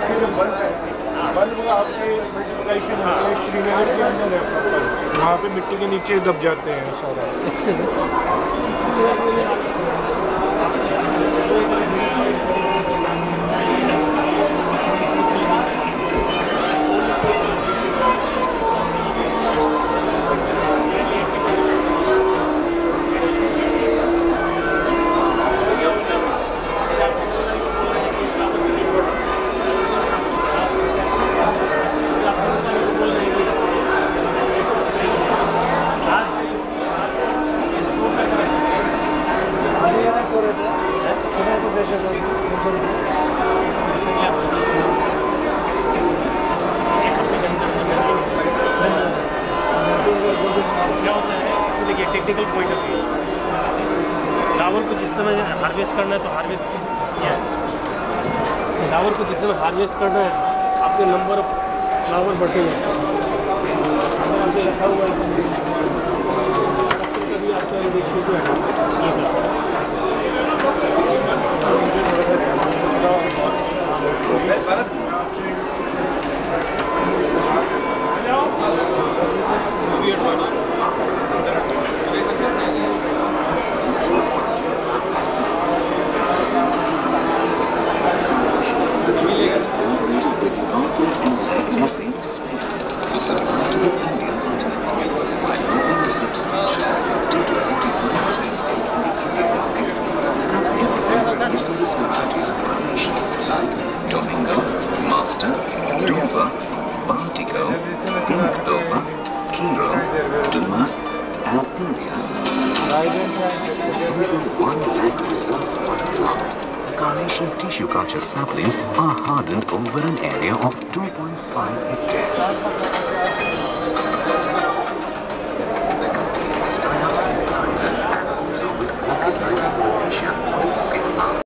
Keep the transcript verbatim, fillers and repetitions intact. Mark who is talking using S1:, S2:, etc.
S1: आपके जो बल्ब है, बल्ब आपके मल्टीप्लिकेशन होते हैं श्रीनगर के अंदर है प्रॉपर, वहाँ पे मिट्टी के नीचे दब जाते हैं सारा।
S2: देखिए technical point of view, flower को जिस समय हार्वेस्ट करना है तो हार्वेस्ट किया, फ्लावर को जिस समय हार्वेस्ट करना है आपके नंबर ऑफ फ्लावर बढ़ते जाते हैं। अगर आपने रखा हुआ है कभी आपका ये
S3: collaborated with Northern Inlet Mosaic Spain for supply to the Indian continent, while holding a substantial forty to forty-five percent stake in the Indian market. The company provides numerous varieties of carnation like Domingo, Master, Dover, Baltico, Pink Dover, Kiro, Dumas, and Imperias. Over one lakh reserve water plants. Carnation tissue culture saplings are hardened over an area of two point five hectares.